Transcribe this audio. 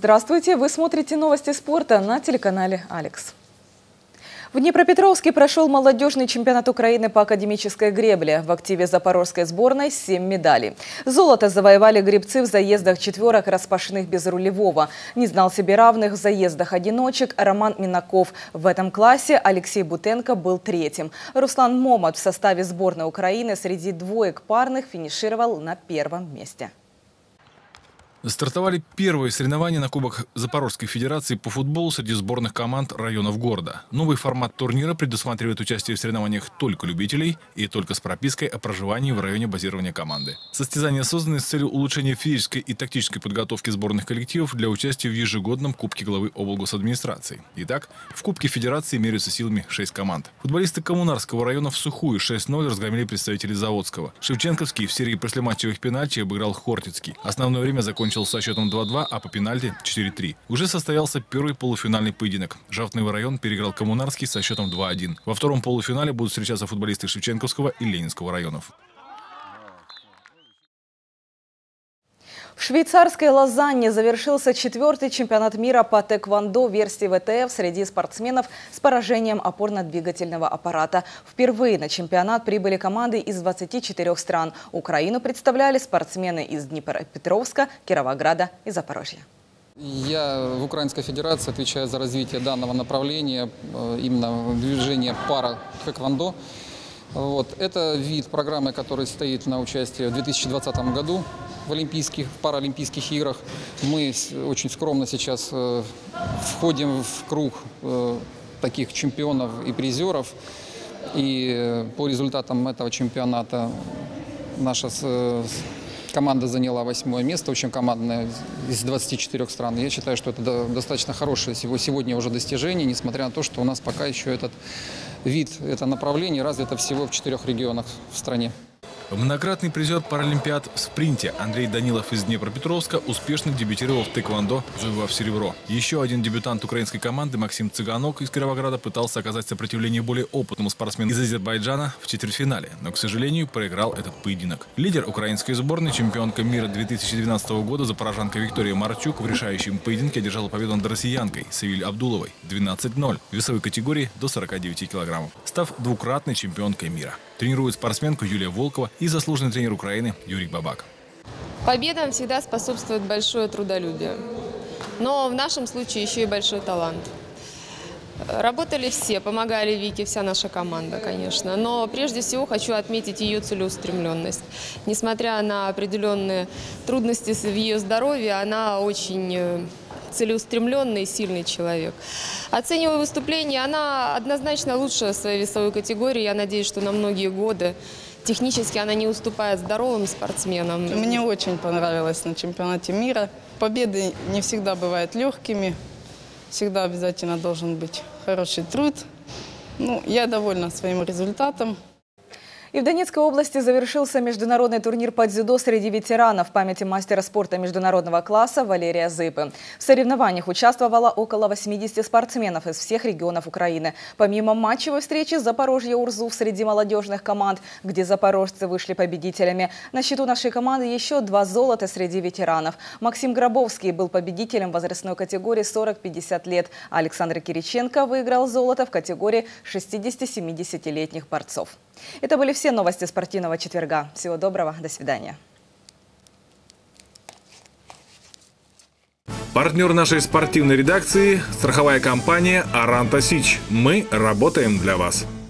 Здравствуйте! Вы смотрите новости спорта на телеканале «Алекс». В Днепропетровске прошел молодежный чемпионат Украины по академической гребле. В активе запорожской сборной 7 медалей. Золото завоевали гребцы в заездах четверок распашных без рулевого. Не знал себе равных в заездах одиночек Роман Минаков. В этом классе Алексей Бутенко был третьим. Руслан Момот в составе сборной Украины среди двоек парных финишировал на первом месте. Стартовали первые соревнования на Кубок Запорожской Федерации по футболу среди сборных команд районов города. Новый формат турнира предусматривает участие в соревнованиях только любителей и только с пропиской о проживании в районе базирования команды. Состязания созданы с целью улучшения физической и тактической подготовки сборных коллективов для участия в ежегодном Кубке главы облгосадминистрации. Итак, в Кубке Федерации меряются силами 6 команд. Футболисты Коммунарского района в сухую 6-0 разгромили представителей Заводского. Шевченковский в серии послематчевых пенальти обыграл Хортицкий. Основное время закончил со счетом 2-2, а по пенальти 4-3. Уже состоялся первый полуфинальный поединок. Жовтный район переиграл Коммунарский со счетом 2-1. Во втором полуфинале будут встречаться футболисты Шевченковского и Ленинского районов. В швейцарской Лозанне завершился 4-й чемпионат мира по тэквондо версии ВТФ среди спортсменов с поражением опорно-двигательного аппарата. Впервые на чемпионат прибыли команды из 24 стран. Украину представляли спортсмены из Днепропетровска, Кировограда и Запорожья. Я в Украинской Федерации отвечаю за развитие данного направления, именно движения пара-тэквондо. Это вид программы, который стоит на участие в 2020 году в паралимпийских играх. Мы очень скромно сейчас входим в круг таких чемпионов и призеров. И по результатам этого чемпионата наша команда заняла 8-е место, очень командная, из 24 стран. Я считаю, что это достаточно хорошее сегодня уже достижение, несмотря на то, что у нас пока еще этот вид, это направление развито всего в 4 регионах в стране. Многократный призер паралимпиад в спринте Андрей Данилов из Днепропетровска успешно дебютировал в тэквондо, завоевав серебро. Еще один дебютант украинской команды Максим Цыганок из Кировограда пытался оказать сопротивление более опытному спортсмену из Азербайджана в четвертьфинале, но, к сожалению, проиграл этот поединок. Лидер украинской сборной, чемпионка мира 2012 года, запорожанка Виктория Марчук в решающем поединке одержала победу над россиянкой Севиль Абдуловой 12-0 в весовой категории до 49 килограммов, став двукратной чемпионкой мира. Тренирует спортсменку Юлия Волкова и заслуженный тренер Украины Юрий Бабак. Победам всегда способствует большое трудолюбие, но в нашем случае еще и большой талант. Работали все, помогали Вике, вся наша команда, конечно. Но прежде всего хочу отметить ее целеустремленность. Несмотря на определенные трудности в ее здоровье, она очень целеустремленный и сильный человек. Оценивая выступление, она однозначно лучше в своей весовой категории. Я надеюсь, что на многие годы технически она не уступает здоровым спортсменам. Мне очень понравилось на чемпионате мира. Победы не всегда бывают легкими. Всегда обязательно должен быть хороший труд. Я довольна своим результатом. И в Донецкой области завершился международный турнир по дзюдо среди ветеранов в памяти мастера спорта международного класса Валерия Зыпы. В соревнованиях участвовало около 80 спортсменов из всех регионов Украины. Помимо матчевой встречи Запорожье-Урзуф среди молодежных команд, где запорожцы вышли победителями, на счету нашей команды еще 2 золота среди ветеранов. Максим Гробовский был победителем возрастной категории 40-50 лет. А Александр Кириченко выиграл золото в категории 60-70-летних борцов. Это были все новости спортивного четверга. Всего доброго, до свидания. Партнер нашей спортивной редакции – страховая компания «Аранта Сич». Мы работаем для вас.